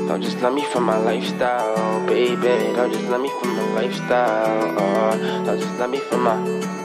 Don't just love me for my lifestyle, baby. Don't just love me for my lifestyle. Don't just love me for my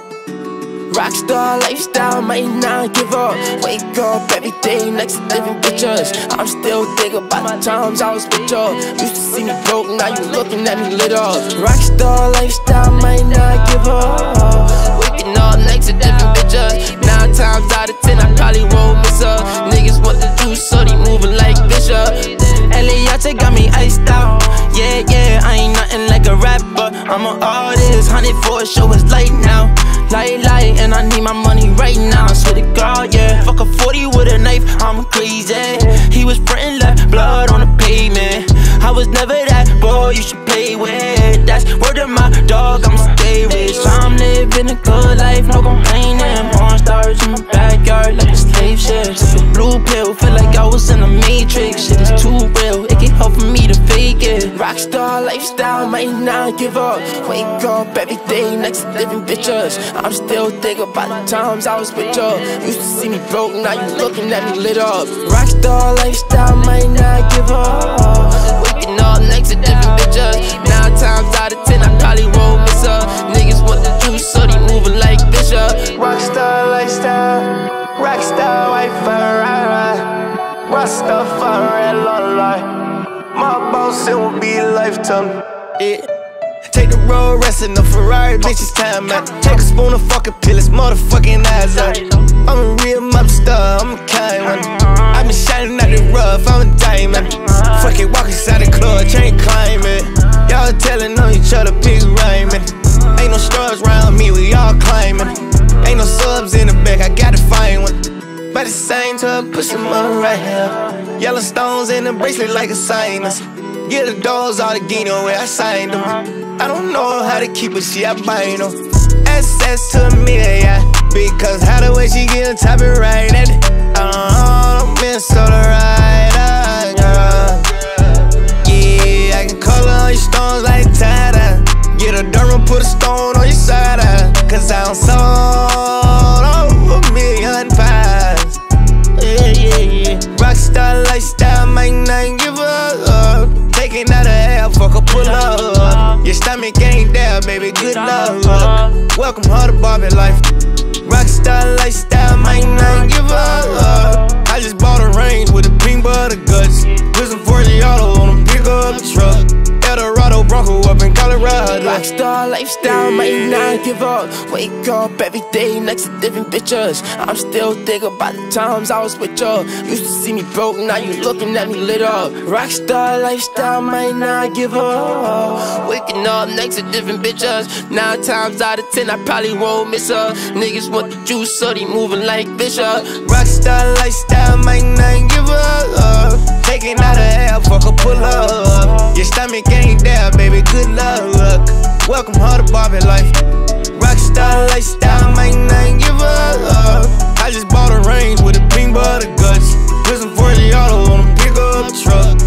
rockstar lifestyle, might not give up. Wake up every day next to different pictures. I'm still thinking about the times I was with you. Used to see me broke, now you looking at me lit up. Rockstar lifestyle, might not give up. Waking up next to different pictures. 9 times out of 10 I probably won't miss her. Niggas want the juice, so they moving like Bishop. Eliate got me iced out. Yeah, yeah, I ain't nothing like a rapper. I'm an artist, 100 for a show, it's late now. Light, and I need my money right now. I swear to God, yeah. Fuck a 40 with a knife, I'm crazy. He was frontin', left blood on the pavement. I was never that boy you should play with. That's word of my dog, I'ma stay rich. I'm living a good life, no complaining. Porn stars in my backyard like a slave ship. Took a blue pill, feel like I was in a matrix. Shit is too real, it get hard for me to fake it. Rockstar lifestyle, might not give up. Wake up every day next to different bitches. I'm still thinking about the times I was with you. Used to see me broke, now you looking at me lit up. Rockstar lifestyle, might not give up. Waking up next to different bitches. 9 times out of 10 I probably won't miss her. Niggas want the juice, so they moving like Bishop. Rockstar lifestyle, rockstar wife forever. Rockstar forever, life. My boss, it will be a lifetime. Yeah. Take the road, resting the Ferrari, bitch, it's time, man. Take a spoon of fucking pill, it's motherfucking eyes out. I'm a real mob star, I'm a kind one. I been shining out the rough, I'm a diamond. Fuck it, walk inside the club, chain climbing. Y'all telling on each other, pigs rhyming. Ain't no stars around me, we all climbing. Ain't no subs in the back, I gotta find one. By the same time, put some money right here. Yellow stones in the bracelet like a sinus. Get the doors all the Dino where I signed them. I don't know how to keep it, she I bind them. Access to me, yeah. Because how the way she get on top and right at it. I'm Minnesota rider, girl. Yeah, I can color on your stones like Tada. Get a Durham, put a stone on your side. Cause I'm sold over $1 million. Yeah. Rockstar lifestyle, might not give up. Taking out a hell, fuck a pull up. Your stomach ain't there, baby, good luck. Welcome her to Barbie life. Rockstar lifestyle, might not give up. I just bought a range with a pink butter guts. Put some 40 auto on them, pick up the truck. Eldorado Bronco up in Colorado. Rockstar lifestyle, might not give up. Wake up every day next to different bitches. I'm still thinking about the times I was with you. Used to see me broke, now you looking at me lit up. Rockstar lifestyle, might not give up. Waking up next to different bitches. 9 times out of 10 I probably won't miss her. Niggas want the juice, so they moving like Bishop. Rockstar lifestyle, might not give up. Taking out a hell, fuck a pull up. Your stomach ain't there, baby, good luck. Welcome her to Barbie life. Rockstar lifestyle, might not give up. I just bought a range with a pink butter guts. Put some 40 auto on them, pick up the truck.